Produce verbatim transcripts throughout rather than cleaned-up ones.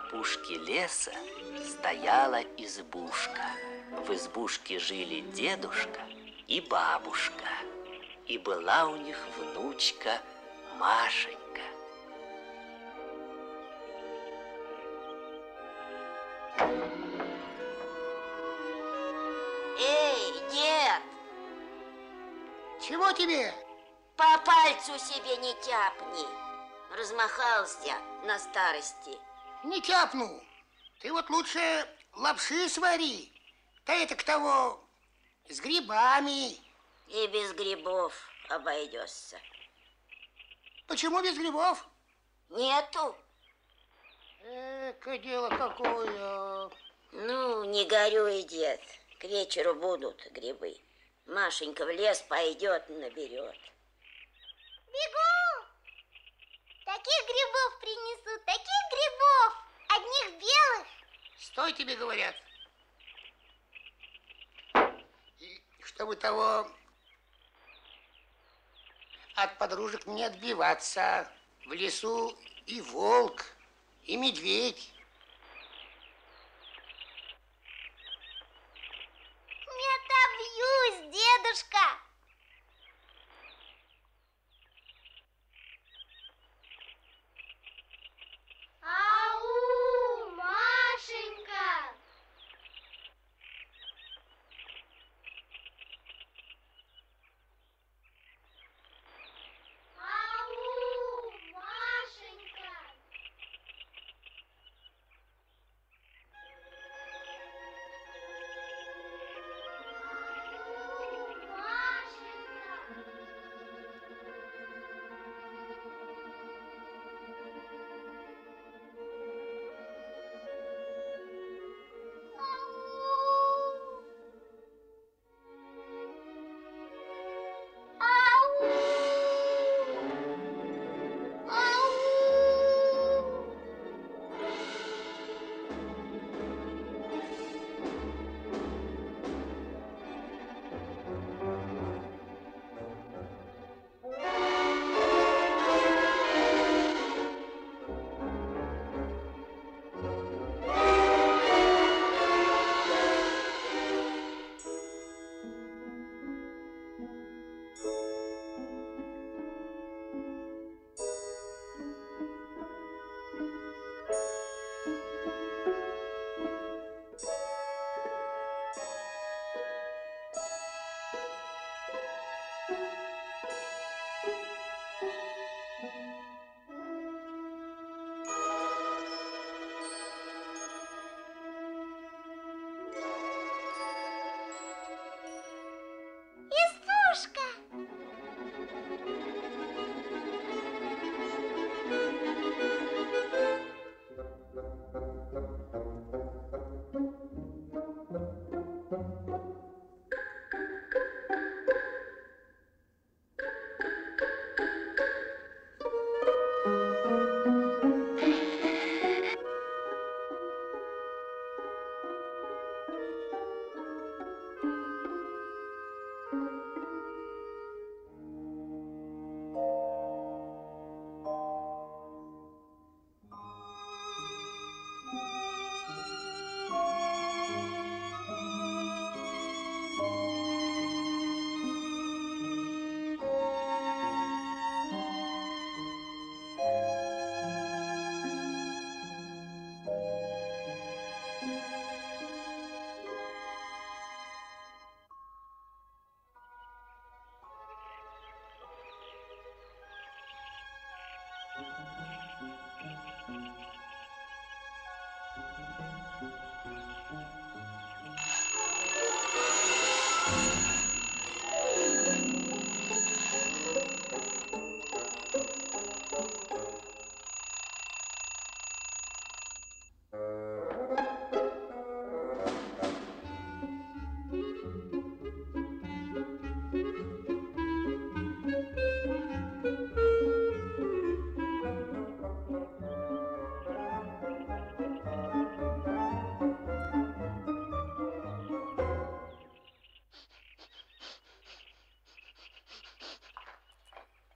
опушке леса стояла избушка. В избушке жили дедушка и бабушка. И была у них внучка Машенька. Эй, дед! Чего тебе? По пальцу себе не тяпни. Размахался на старости. Не тяпну. Ты вот лучше лапши свари. Да это к того с грибами. И без грибов обойдешься. Почему без грибов? Нету. Эка дело какое. Ну, не горюй, дед. К вечеру будут грибы. Машенька в лес пойдет, наберет. Бегу! Таких грибов принесу, таких грибов! Одних белых. Стой, тебе говорят. И чтобы того от подружек не отбиваться. В лесу и волк, и медведь. Не отобьюсь, дедушка. Ау, Машенька! Ау, Машенька!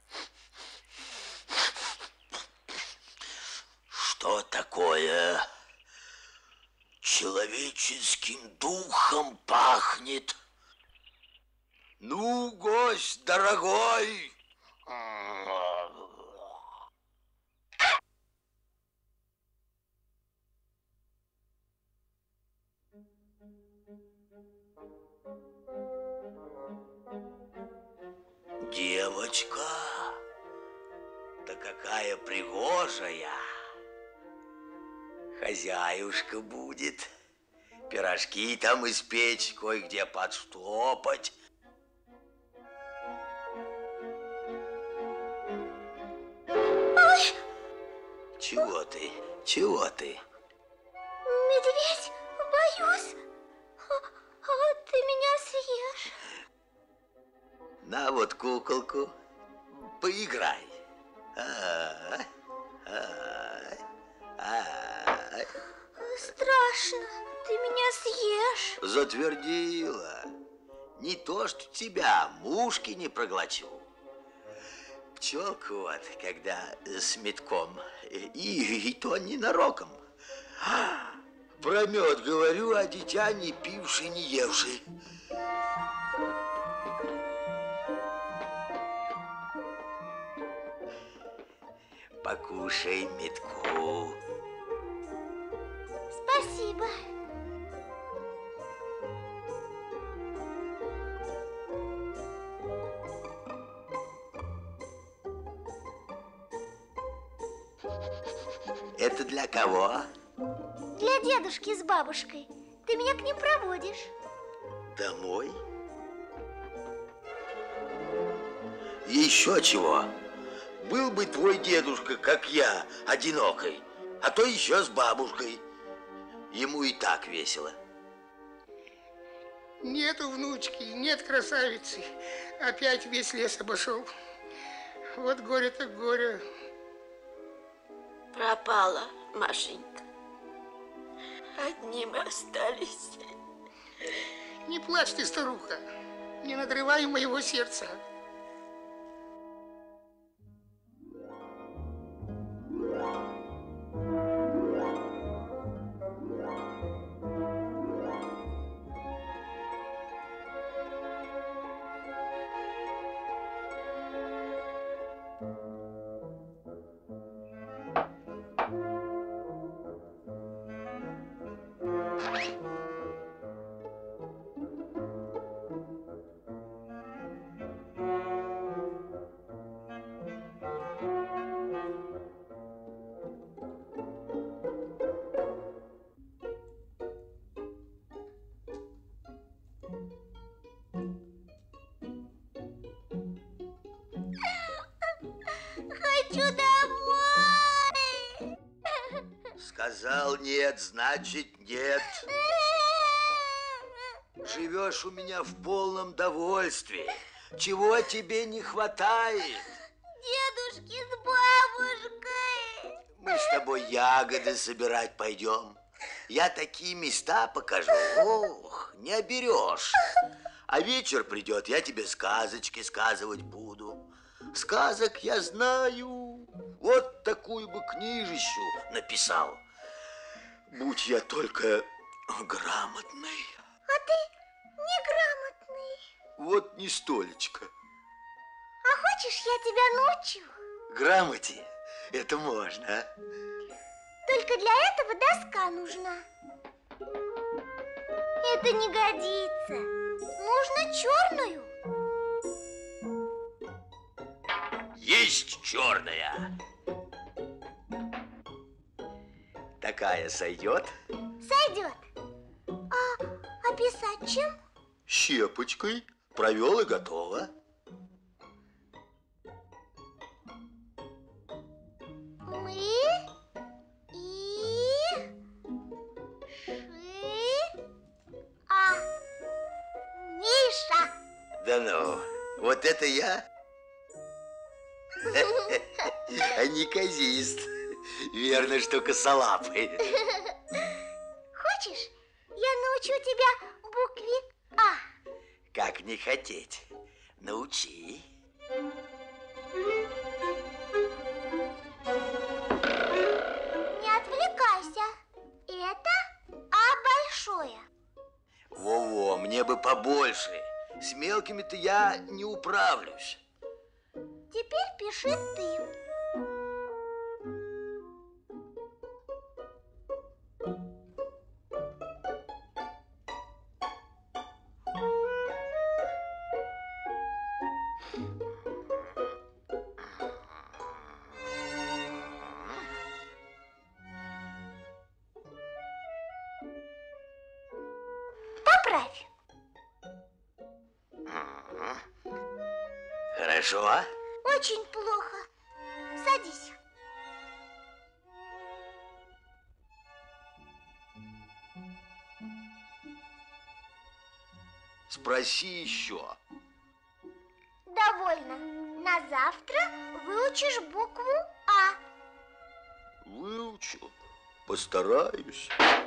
Что такое? человеческим духом пахнет. Ну, гость дорогой. Девочка, да какая пригожая. Хозяюшка будет. Пирожки там испечь, кое-где подштопать. Ой! Чего ты? Чего ты? Медведь, боюсь. А, а ты меня съешь. На вот куколку, поиграй. А, а, а. Страшно, ты меня съешь. Затвердила. Не то, что тебя мушки не проглочу. Пчелку вот, когда с метком, и, и то ненароком. Про мед говорю, а дитя не пивший, не евший. Покушай метку. Спасибо. Это для кого? Для дедушки с бабушкой. Ты меня к ним проводишь. Домой? Еще чего? Был бы твой дедушка, как я, одинокой, а то еще с бабушкой. Ему и так весело. Нету внучки, нет красавицы. Опять весь лес обошел. Вот горе так горе. Пропала Машенька. Одни мы остались. Не плачь ты, старуха. Не надрывай моего сердца. Хочу домой. Сказал нет, значит нет. Живешь у меня в полном довольстве. Чего тебе не хватает? Дедушки с бабушкой. Мы с тобой ягоды собирать пойдем. Я такие места покажу. Ох, не оберешь. А вечер придет, я тебе сказочки сказывать буду. Сказок я знаю. Вот такую бы книжищу написал. Будь я только грамотный. А ты неграмотный. Вот не столечко. А хочешь, я тебя научу? Грамоте это можно, а? Только для этого доска нужна. Это не годится. Нужно черную. Есть черная. Такая сойдет? Сойдет. А, а писать чем? Щепочкой. Провел и готово. Мы и ши а Миша. Да ну, вот это я? А не казист. Верно, что косолапый. Хочешь, я научу тебя букве А? Как не хотеть? Научи. Не отвлекайся. Это А Во-во, мне бы побольше. С мелкими-то я не управлюсь. Теперь пиши ты. Поправь. Хорошо? Очень плохо. Садись. Спроси еще. Довольно. На завтра выучишь букву А. Выучу. Постараюсь.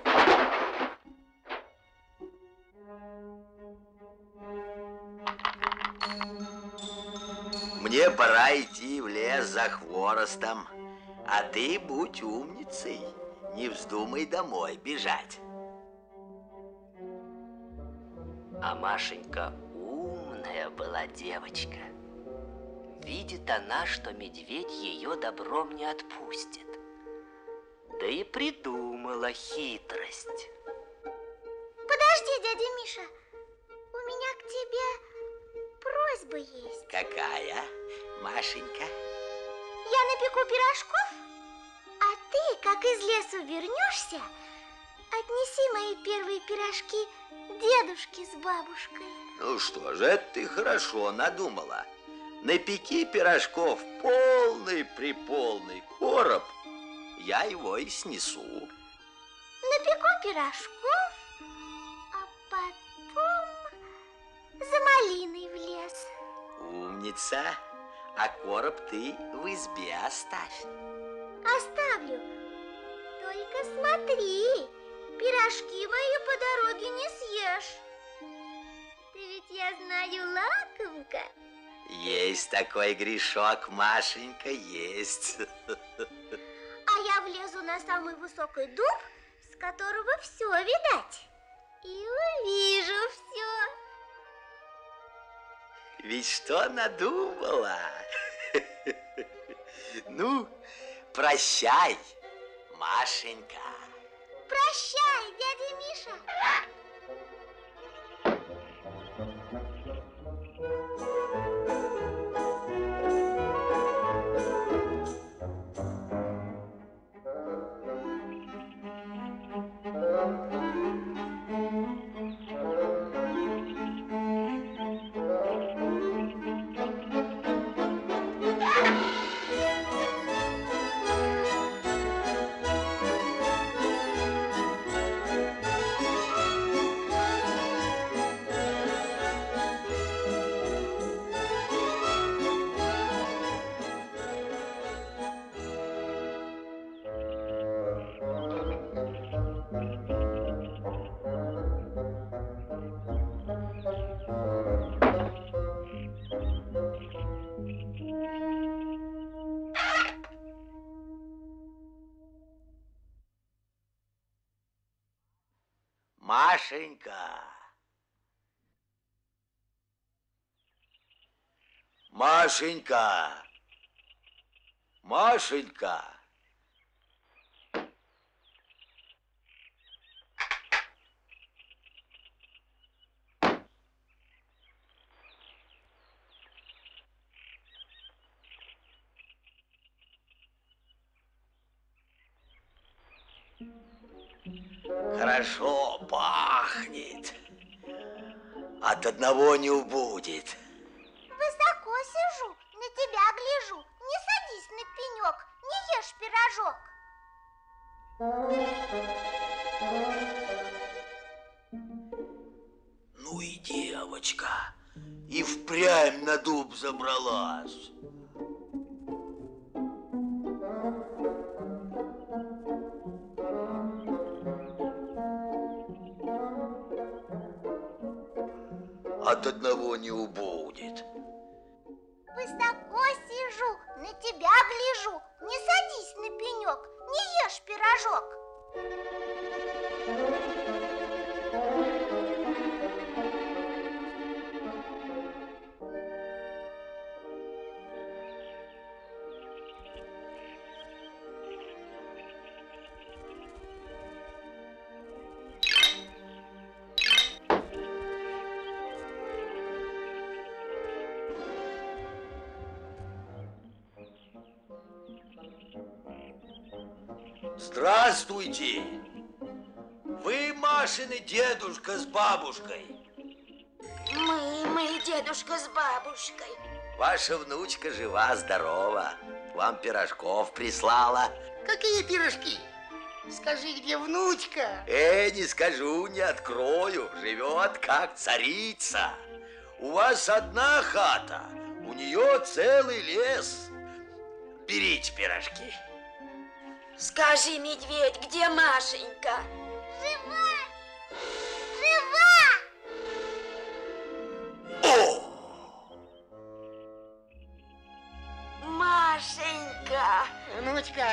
Мне пора идти в лес за хворостом. А ты будь умницей. Не вздумай домой бежать. А Машенька умная была девочка. Видит она, что медведь ее добром не отпустит. Да и придумала хитрость. Подожди, дядя Миша. У меня к тебе просьба есть. Какая, Машенька? Я напеку пирожков, а ты, как из лесу вернешься, отнеси мои первые пирожки дедушке с бабушкой. Ну что же, это ты хорошо надумала. Напеки пирожков полный-приполный короб, я его и снесу. Напеку пирожков, а потом за малиной в лес. Умница. А короб ты в избе оставь. Оставлю. Только смотри, пирожки мои по дороге не съешь. Ты ведь, я знаю, лакомка. Есть такой грешок, Машенька, есть. А я влезу на самый высокий дуб, с которого все видать. И увижу все. Ведь что надумала? Ну, прощай, Машенька. Прощай, дядя Миша. Машенька. Машенька. Машенька. Хорошо пахнет. От одного не убудет. Высоко сижу, на тебя гляжу. Не садись на пенек, не ешь пирожок. Ну и девочка. И впрямь на дуб забралась. От одного не убудет. Высоко сижу, на тебя гляжу. Не садись на пенек, не ешь пирожок. Здравствуйте! Вы Машины дедушка с бабушкой. Мы, мы, дедушка с бабушкой. Ваша внучка жива-здорова. Вам пирожков прислала. Какие пирожки? Скажи, где внучка? Э, не скажу, не открою. Живет как царица. У вас одна хата, у нее целый лес. Берите пирожки. Скажи, медведь, где Машенька? Жива! Жива! О! Машенька! Внучка.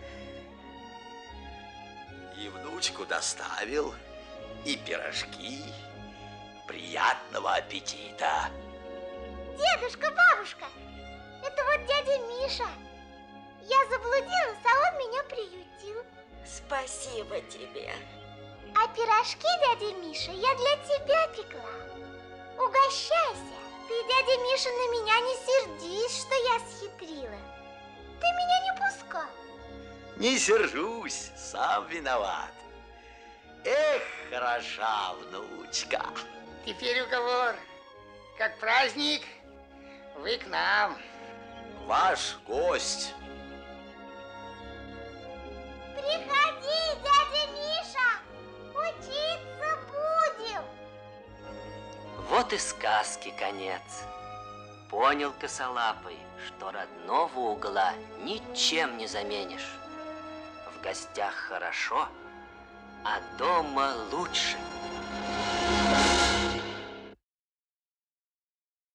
И внучку доставил, и пирожки. Приятного аппетита. Дедушка, бабушка, это вот дядя Миша. Я заблудилась, а он меня приютил. Спасибо тебе. А пирожки, дядя Миша, я для тебя пекла. Угощайся. Ты, дядя Миша, на меня не сердись, что я схитрила. Ты меня не пускал. Не сержусь, сам виноват. Эх, хороша внучка. Теперь уговор. Как праздник, вы к нам. Ваш гость. Приходи, дядя Миша, учиться будем. Вот и сказки конец. Понял косолапый, что родного угла ничем не заменишь. В гостях хорошо, а дома лучше.